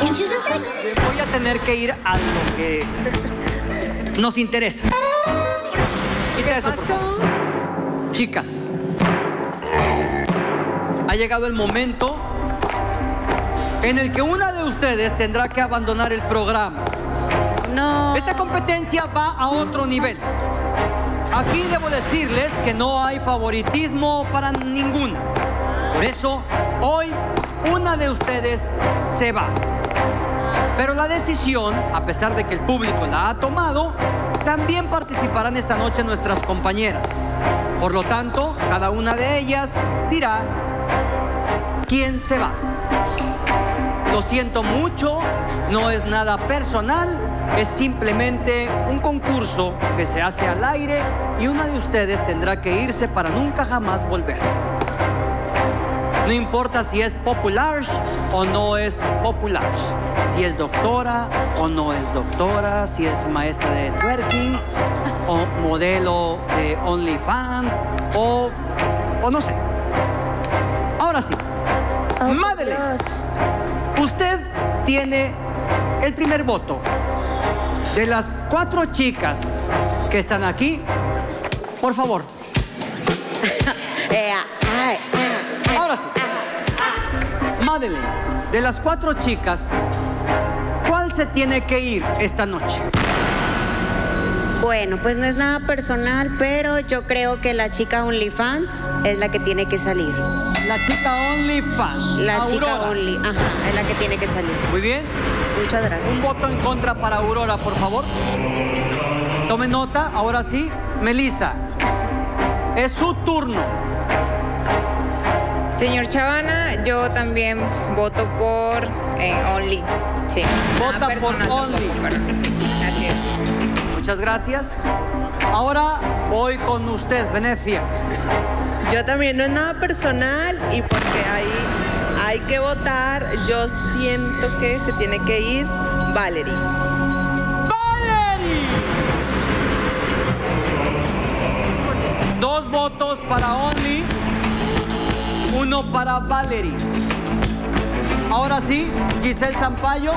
Voy a tener que ir a lo que nos interesa. Quita eso, por favor. Chicas, ha llegado el momento en el que una de ustedes tendrá que abandonar el programa. No. Esta competencia va a otro nivel. Aquí debo decirles que no hay favoritismo para ninguna. Por eso, hoy, una de ustedes se va. Pero la decisión, a pesar de que el público la ha tomado, también participarán esta noche nuestras compañeras. Por lo tanto, cada una de ellas dirá quién se va. Lo siento mucho, no es nada personal, es simplemente un concurso que se hace al aire y una de ustedes tendrá que irse para nunca jamás volver. No importa si es popular o no es popular, si es doctora o no es doctora, si es maestra de twerking o modelo de OnlyFans o no sé. Ahora sí, Madeleine, usted tiene el primer voto. De las 4 chicas que están aquí, por favor. Ahora sí. Madeleine, de las 4 chicas, ¿cuál se tiene que ir esta noche? Bueno, pues no es nada personal, pero yo creo que la chica OnlyFans es la que tiene que salir. La chica OnlyFans. La Aurora. chica Only, ajá, es la que tiene que salir. Muy bien. Muchas gracias. Un voto en contra para Aurora, por favor. Tome nota, ahora sí. Melissa, es su turno. Señor Chavana, yo también voto por Only. Sí. Vota por Only. Tampoco, pero sí, así es. Muchas gracias. Ahora voy con usted, Venecia. Yo también, no es nada personal y porque hay que votar, yo siento que se tiene que ir Valerie. ¡Valerie! 2 votos para Only, 1 para Valerie. Ahora sí, Giselle Sampaio.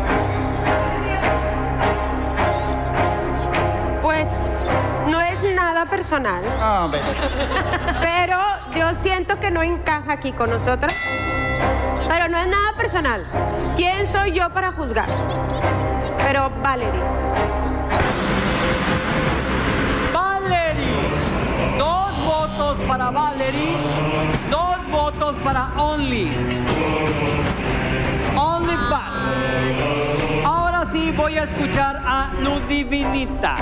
Pues no es nada personal, pero yo siento que no encaja aquí con nosotras. Pero no es nada personal. ¿Quién soy yo para juzgar? Pero Valerie. Valerie. 2 votos para Valerie, 2 votos para Only. OnlyFans. Ahora sí voy a escuchar a Ludivinita.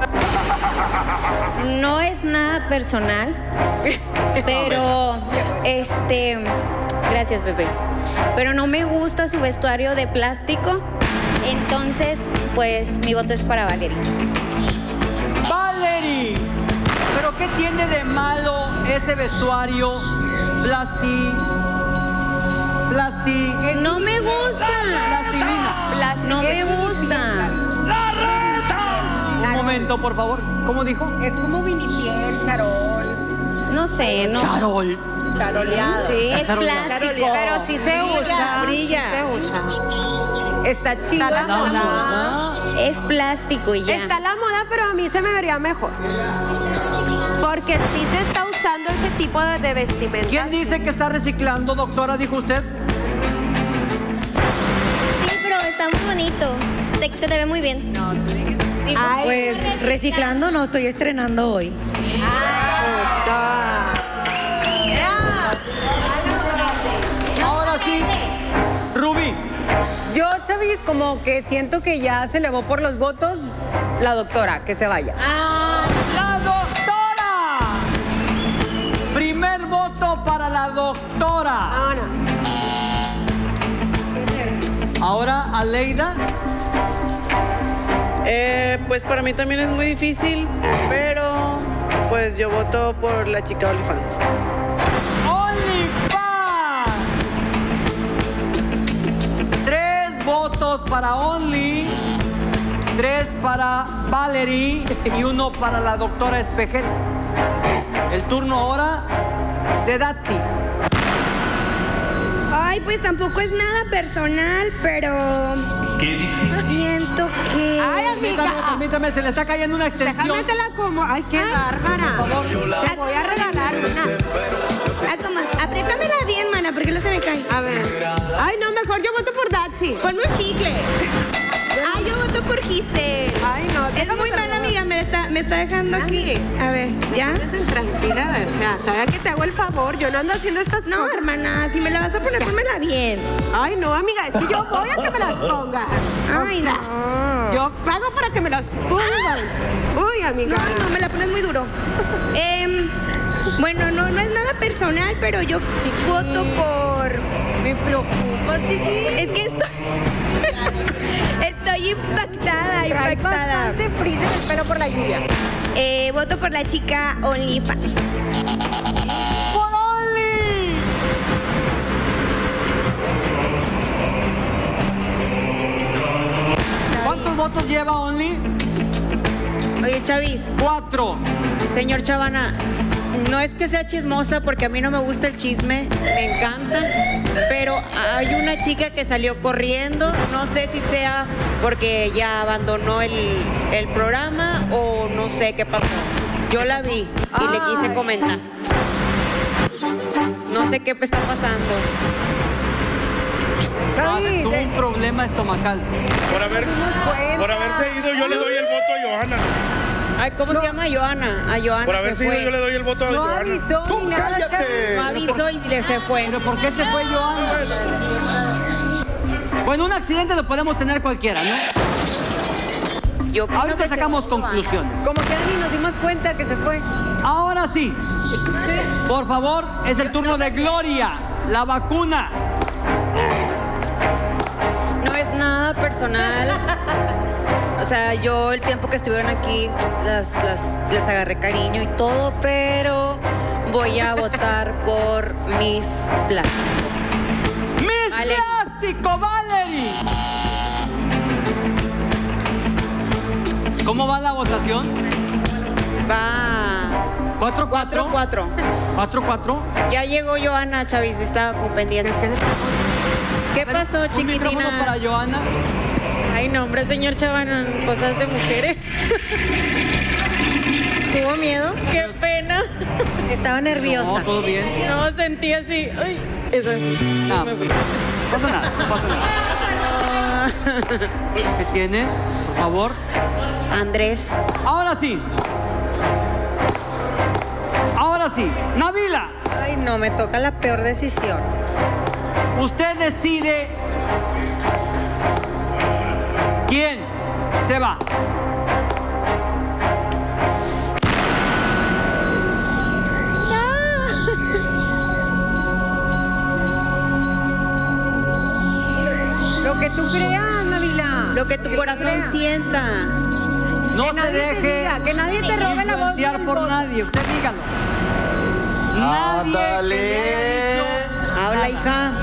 No es nada personal, pero gracias, bebé. Pero no me gusta su vestuario de plástico, entonces, pues, mi voto es para Valerie. ¡Valerie! ¿Pero qué tiene de malo ese vestuario No me gusta. Plastilina. No me gusta. ¡La reta! Un momento, por favor. ¿Cómo dijo? Es como vinipiel, charol. No sé, no. Charol. Charoleado. Sí, es Charoleado. plástico. Pero sí se usa. Brilla. Sí se usa. Está chido. Está la esta moda. Es plástico y ya. Está la moda, pero a mí se me vería mejor. Porque sí se está usando ese tipo de vestimenta. ¿Quién dice que está reciclando, doctora? ¿Dijo usted? Sí, pero está muy bonito. Se te ve muy bien. Ay, Pues reciclando no, estoy estrenando hoy. Ahora sí, Rubí. Yo, Chavis, como que siento que ya se elevó por los votos la doctora, que se vaya. ¡La doctora! Primer voto para la doctora. vámonos. Ahora, Aleida. Pues para mí también es muy difícil, pero pues yo voto por la chica OnlyFans. OnlyFans. 3 votos para Only, 3 para Valerie y 1 para la doctora Espejel. El turno ahora de Datsi. Ay, pues tampoco es nada personal, pero Qué difícil. siento que... Ay, amiga. Permítame, se le está cayendo una extensión. Déjame te la como. Ay, qué bárbara. Por favor. Te voy a regalar una. Apriétamela bien, mana, porque no se me cae. A ver. Ay, no, mejor yo voto por Datsy. Ponme un chicle. Ay, yo voto por Giselle. Ay, no. Es déjame muy mala perdón. amiga, me está dejando aquí. Nani. A ver, ¿ya? Tranquila, o sea, todavía que te hago el favor, yo no ando haciendo estas No, cosas. hermana, si me la vas a poner, pónmela bien. Ay, no, amiga, es que yo voy a que me las pongas. Ay, O sea, no. Yo pago para que me las pongan. Uy, amiga. No, me la pones muy duro. Bueno, no es nada personal, pero yo voto por... Me preocupa, chiqui. Es que estoy impactada. Bastante frizz en el pelo por la lluvia. Voto por la chica OnlyFans. ¡Por Only! ¿Cuántos votos lleva Only? Oye, Chavis, 4. señor Chavana, no es que sea chismosa porque a mí no me gusta el chisme, me encanta, pero hay una chica que salió corriendo, no sé si sea porque ya abandonó el programa o no sé qué pasó. Yo la vi y le quise comentar. No sé qué está pasando. Tuvo un problema estomacal. Por haberse ido, yo le doy el voto a Johanna. Ay, ¿cómo se llama? Johanna. A Johanna Por se haberse ido, fue. yo le doy el voto a Johanna. avisó ni nada, No avisó y se fue. ¿Pero por qué se fue Johanna? Bueno, un accidente lo podemos tener cualquiera, ¿no? Yo opino Ahorita que se sacamos fue Johanna. conclusiones. Como que ni nos dimos cuenta que se fue. Ahora sí. Por favor, es el turno de Gloria, la vacuna. No es nada personal. O sea, yo el tiempo que estuvieron aquí les agarré cariño y todo, pero voy a votar por Miss Plástico. ¡Miss Valerie. Plástico, Valerie! ¿Cómo va la votación? Va 4-4. 4-4. 4-4. Ya llegó Johanna, Chavis, está pendiente. ¿Qué pasó, Un micrófono chiquitina? para Johanna. Ay, no, hombre, señor Chavana, cosas de mujeres. ¿Tuvo miedo? Qué pena. Estaba nerviosa. No, todo bien. No, sentí así. Ay, eso así. No, Me fui. no pasa nada, no pasa nada. ¿Qué tiene? Por favor. Andrés. Ahora sí. Ahora sí. Nabila, Ay, no, me toca la peor decisión. usted decide quién se va. Lo que tú creas, Nabila. Lo que tu corazón sienta. No Que se nadie te deje diga, que nadie te robe la voz influenciar del por voto. nadie. Usted dígalo. Nadie que le haya dicho Habla, nada. hija.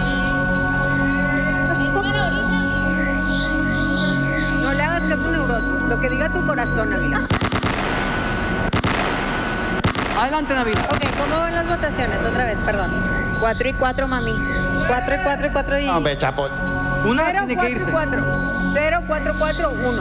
No le hagas caso neurosis. Lo que diga tu corazón, Nabila. Adelante, Nabila. Ok, ¿cómo van las votaciones? Otra vez, perdón. 4-4, mami. 4 y 4 y 4 y... Hombre, chapo. Una 0, tiene que 4, irse. 4. 0, 4, 4, 1.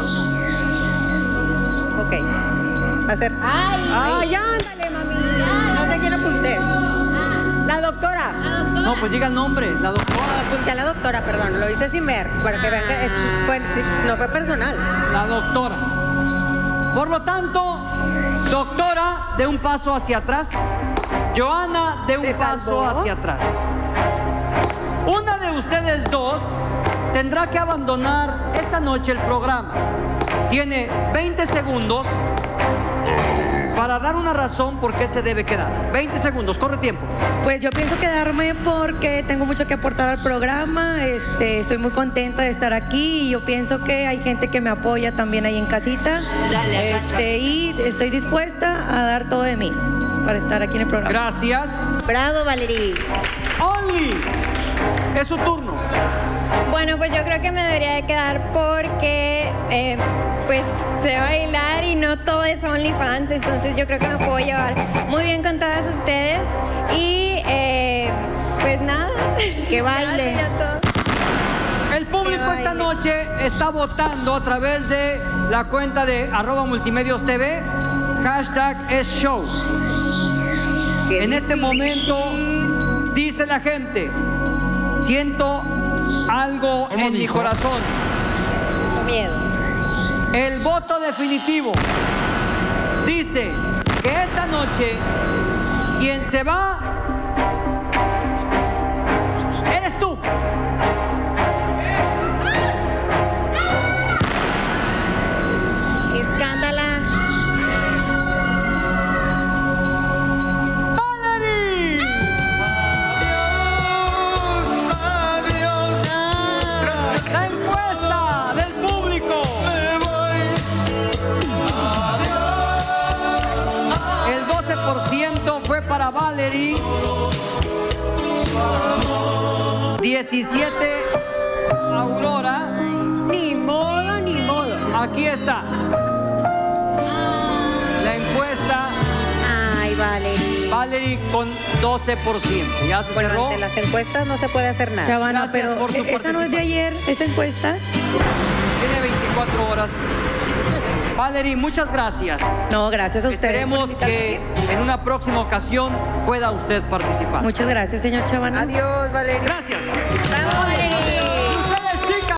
Ok. Va a ser... Ay, ándale, mami. No sé quién apunté. La doctora. No, pues diga el nombre, la doctora. Apunté a la doctora, perdón. Lo hice sin ver. Para que vean que no fue personal. La doctora. Por lo tanto, doctora, de un paso hacia atrás. Johanna, de un ¿Se paso salvó? hacia atrás. Una de ustedes dos tendrá que abandonar esta noche el programa. Tiene 20 segundos para dar una razón por qué se debe quedar. 20 segundos, corre tiempo. Pues yo pienso quedarme porque tengo mucho que aportar al programa. Estoy muy contenta de estar aquí y yo pienso que hay gente que me apoya también ahí en casita. Y estoy dispuesta a dar todo de mí para estar aquí en el programa. Gracias. Bravo, Valerie. Only, es su turno. Bueno, pues yo creo que me debería de quedar porque pues sé bailar y no todo es OnlyFans, entonces yo creo que me puedo llevar muy bien con todas ustedes y Pues nada. Que baile. Gracias a todos. El público esta noche está votando a través de la cuenta de @multimedios.tv, #EsShow. En este momento dice la gente, siento algo en mi corazón. Miedo. El voto definitivo dice que esta noche quien se va eres tú. Escándala. ¡Valerie! Adiós. La encuesta del público. El 12% fue para Valerie. 17 Aurora. Ni modo, ni modo. Aquí está. La encuesta. Ay, Valerie. Valerie con 12%. Ya se Bueno, cerró. ante las encuestas no se puede hacer nada. Chavana, Gracias pero por su esa no es de ayer, esa encuesta. Tiene 24 horas. Valerie, muchas gracias. No, gracias a ustedes. Esperemos por que en una próxima ocasión pueda usted participar. Muchas gracias, señor Chavana. Adiós, Valerie. Gracias. Vamos, Valerie.